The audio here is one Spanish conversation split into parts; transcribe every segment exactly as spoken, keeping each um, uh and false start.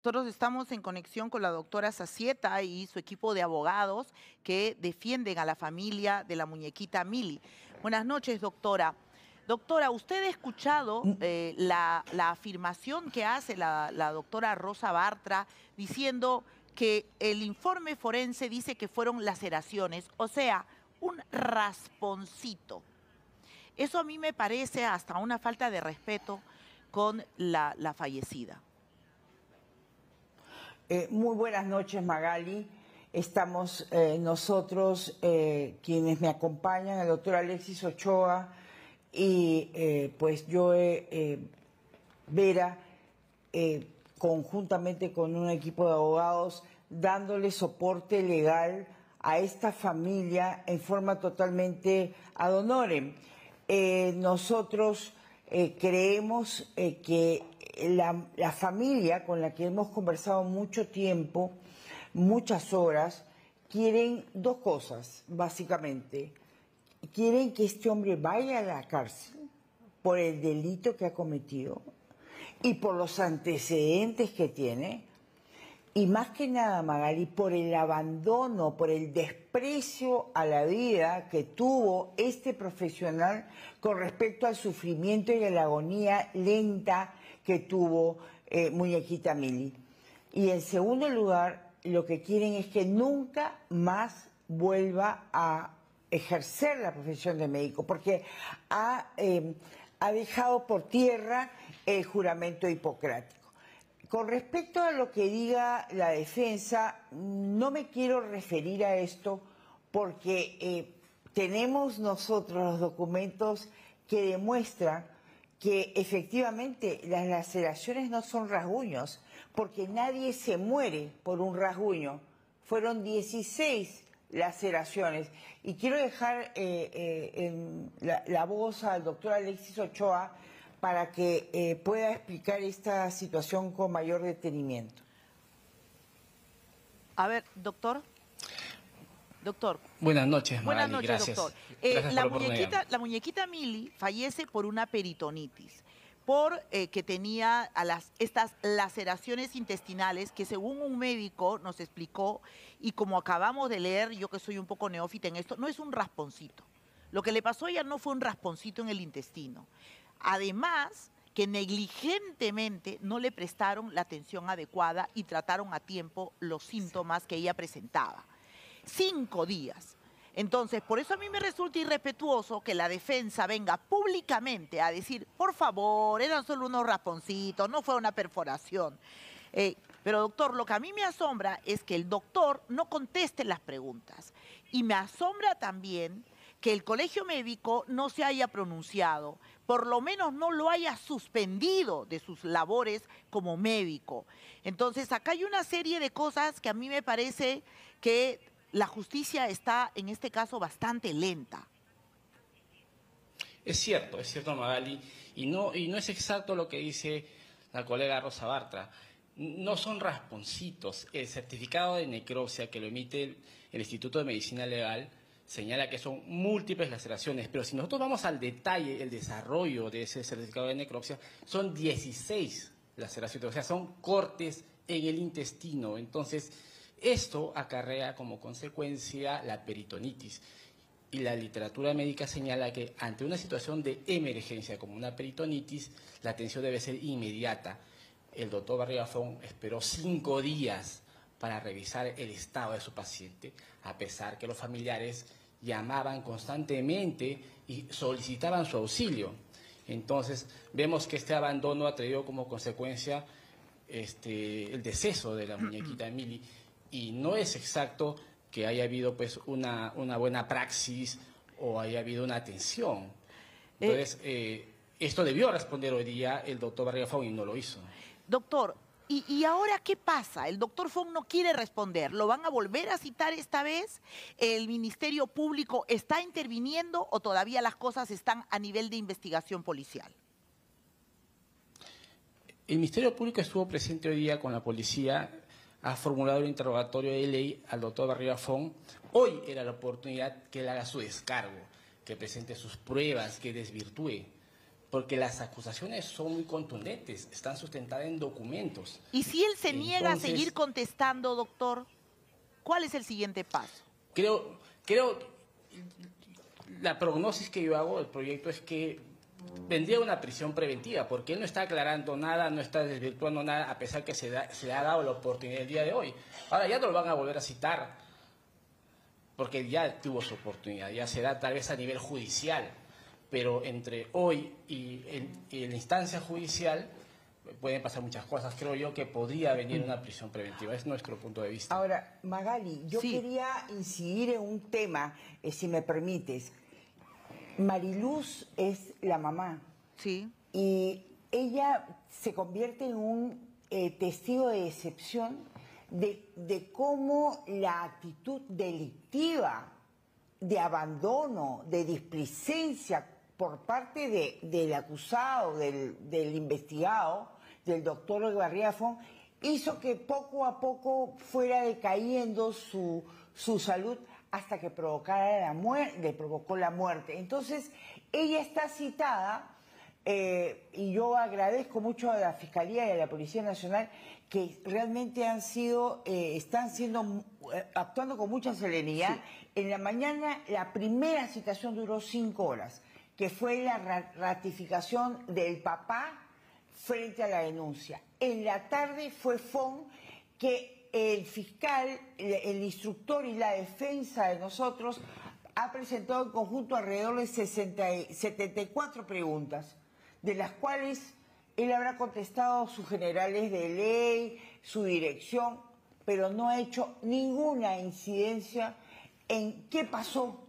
Nosotros estamos en conexión con la doctora Zacieta y su equipo de abogados que defienden a la familia de la muñequita Mili. Buenas noches, doctora. Doctora, ¿usted ha escuchado eh, la, la afirmación que hace la, la doctora Rosa Bartra diciendo que el informe forense dice que fueron laceraciones, o sea, un rasponcito? Eso a mí me parece hasta una falta de respeto con la, la fallecida. Eh, muy buenas noches, Magali. Estamos eh, nosotros, eh, quienes me acompañan, el doctor Alexis Ochoa y eh, pues yo, eh, eh, Vera, eh, conjuntamente con un equipo de abogados, dándole soporte legal a esta familia en forma totalmente ad honorem. Eh, nosotros eh, creemos eh, que La, la familia con la que hemos conversado mucho tiempo, muchas horas, quieren dos cosas, básicamente. Quieren que este hombre vaya a la cárcel por el delito que ha cometido y por los antecedentes que tiene. Y más que nada, Magali, por el abandono, por el desprecio a la vida que tuvo este profesional con respecto al sufrimiento y a la agonía lenta que tuvo eh, muñequita Mili. Y en segundo lugar, lo que quieren es que nunca más vuelva a ejercer la profesión de médico, porque ha, eh, ha dejado por tierra el juramento hipocrático. Con respecto a lo que diga la defensa, no me quiero referir a esto porque eh, tenemos nosotros los documentos que demuestran que efectivamente las laceraciones no son rasguños, porque nadie se muere por un rasguño. Fueron dieciséis laceraciones. Y quiero dejar eh, eh, en la, la voz al doctor Alexis Ochoa para que eh, pueda explicar esta situación con mayor detenimiento. A ver, doctor. Doctor. Buenas noches, Magali. Buenas noches, gracias. doctor. Eh, gracias la, por muñequita, la muñequita Mili fallece por una peritonitis, por eh, que tenía a las, estas laceraciones intestinales que según un médico nos explicó, y como acabamos de leer, yo que soy un poco neófita en esto, no es un rasponcito. Lo que le pasó a ella no fue un rasponcito en el intestino. Además, que negligentemente no le prestaron la atención adecuada y trataron a tiempo los síntomas que ella presentaba. Cinco días. Entonces, por eso a mí me resulta irrespetuoso que la defensa venga públicamente a decir, por favor, eran solo unos rasponcitos, no fue una perforación. Eh, pero, doctor, lo que a mí me asombra es que el doctor no conteste las preguntas. Y me asombra también que el colegio médico no se haya pronunciado, por lo menos no lo haya suspendido de sus labores como médico. Entonces, acá hay una serie de cosas que a mí me parece que la justicia está, en este caso, bastante lenta. Es cierto, es cierto, Magali, y no, y no es exacto lo que dice la colega Rosa Bartra. No son rasponcitos. El certificado de necropsia que lo emite el, el Instituto de Medicina Legal señala que son múltiples laceraciones, pero si nosotros vamos al detalle, el desarrollo de ese certificado de necropsia, son dieciséis laceraciones, o sea, son cortes en el intestino. Entonces, esto acarrea como consecuencia la peritonitis. Y la literatura médica señala que ante una situación de emergencia como una peritonitis, la atención debe ser inmediata. El doctor Barriga-Fong esperó cinco días para revisar el estado de su paciente, a pesar que los familiares llamaban constantemente y solicitaban su auxilio. Entonces, vemos que este abandono ha traído como consecuencia este, el deceso de la muñequita Mili, y no es exacto que haya habido pues una, una buena praxis o haya habido una atención. Entonces, eh, eh, esto debió responder hoy día el doctor Barriga-Fong y no lo hizo. Doctor, ¿y, ¿y ahora qué pasa? El doctor Fong no quiere responder. ¿Lo van a volver a citar esta vez? ¿El Ministerio Público está interviniendo o todavía las cosas están a nivel de investigación policial? El Ministerio Público estuvo presente hoy día con la policía, ha formulado un interrogatorio de ley al doctor Barriga-Fong. Hoy era la oportunidad que él haga su descargo, que presente sus pruebas, que desvirtúe. porque las acusaciones son muy contundentes, están sustentadas en documentos. Y si él se niega Entonces, a seguir contestando, doctor, ¿cuál es el siguiente paso? Creo, creo, la prognosis que yo hago del proyecto es que vendría una prisión preventiva, porque él no está aclarando nada, no está desvirtuando nada, a pesar que se, da, se le ha dado la oportunidad el día de hoy. Ahora ya no lo van a volver a citar, porque ya tuvo su oportunidad, ya será tal vez a nivel judicial, pero entre hoy y, en, y en la instancia judicial pueden pasar muchas cosas. Creo yo que podría venir una prisión preventiva, es nuestro punto de vista. Ahora, Magali, yo Sí. quería incidir en un tema, eh, si me permites. Mariluz es la mamá Sí. y ella se convierte en un eh, testigo de excepción de, de cómo la actitud delictiva, de abandono, de displicencia por parte de, del acusado, del, del investigado, del doctor Eguarriafo, hizo que poco a poco fuera decayendo su, su salud hasta que provocara la muerte, le provocó la muerte. Entonces, ella está citada, eh, y yo agradezco mucho a la Fiscalía y a la Policía Nacional que realmente han sido, eh, están siendo, eh, actuando con mucha serenidad. Sí. En la mañana, la primera citación duró cinco horas, que fue la ra ratificación del papá frente a la denuncia. En la tarde fue Fon, que el fiscal, el instructor y la defensa de nosotros ha presentado en conjunto alrededor de sesenta, setenta y cuatro preguntas, de las cuales él habrá contestado sus generales de ley, su dirección, pero no ha hecho ninguna incidencia en qué pasó.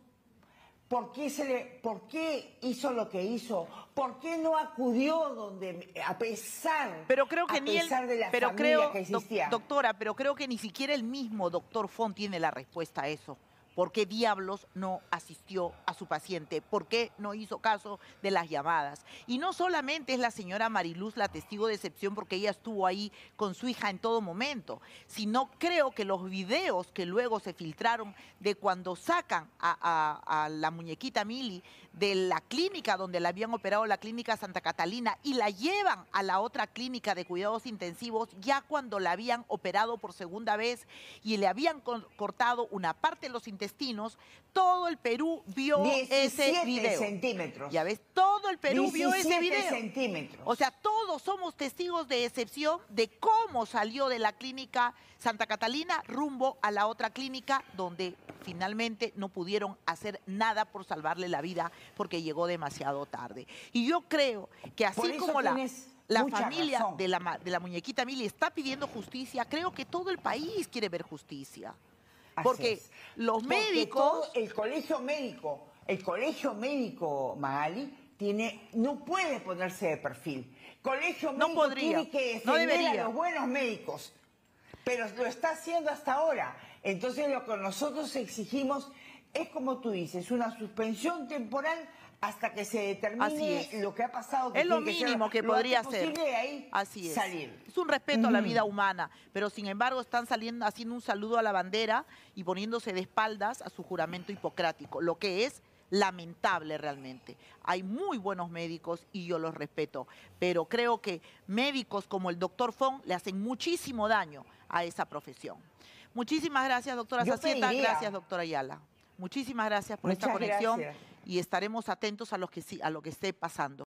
¿Por qué, se le, ¿Por qué hizo lo que hizo? ¿Por qué no acudió donde, a pesar, pero creo que a ni pesar él, de la pero familia creo, que existía? Doc, doctora, pero creo que ni siquiera el mismo doctor Fon tiene la respuesta a eso. ¿Por qué diablos no asistió a su paciente? ¿Por qué no hizo caso de las llamadas? Y no solamente es la señora Mariluz la testigo de excepción porque ella estuvo ahí con su hija en todo momento, sino creo que los videos que luego se filtraron de cuando sacan a, a, a la muñequita Mili de la clínica donde la habían operado, la clínica Santa Catalina, y la llevan a la otra clínica de cuidados intensivos ya cuando la habían operado por segunda vez y le habían cortado una parte de los intestinos. Todo el Perú vio ese video. Centímetros. Ya ves, todo el Perú vio ese video. Centímetros. O sea, todos somos testigos de excepción de cómo salió de la clínica Santa Catalina rumbo a la otra clínica donde finalmente no pudieron hacer nada por salvarle la vida porque llegó demasiado tarde. Y yo creo que así como la... La familia de la, de la muñequita Mili está pidiendo justicia, creo que todo el país quiere ver justicia. Porque es. los Porque médicos... Todo el colegio médico, el colegio médico, Magali, tiene, no puede ponerse de perfil. Colegio médico no podría, tiene que defender no debería. a los buenos médicos, pero lo está haciendo hasta ahora. Entonces lo que nosotros exigimos es, como tú dices, una suspensión temporal hasta que se determine lo que ha pasado. Que es lo mínimo que, que podría ser. De ahí Así es. Salir. Es un respeto uh-huh. a la vida humana, pero sin embargo están saliendo haciendo un saludo a la bandera y poniéndose de espaldas a su juramento hipocrático, lo que es lamentable realmente. Hay muy buenos médicos y yo los respeto, pero creo que médicos como el doctor Fon le hacen muchísimo daño a esa profesión. Muchísimas gracias, doctora Zacieta. Gracias, doctora Ayala. Muchísimas gracias por Muchas esta conexión gracias. Y estaremos atentos a lo que, a lo que esté pasando.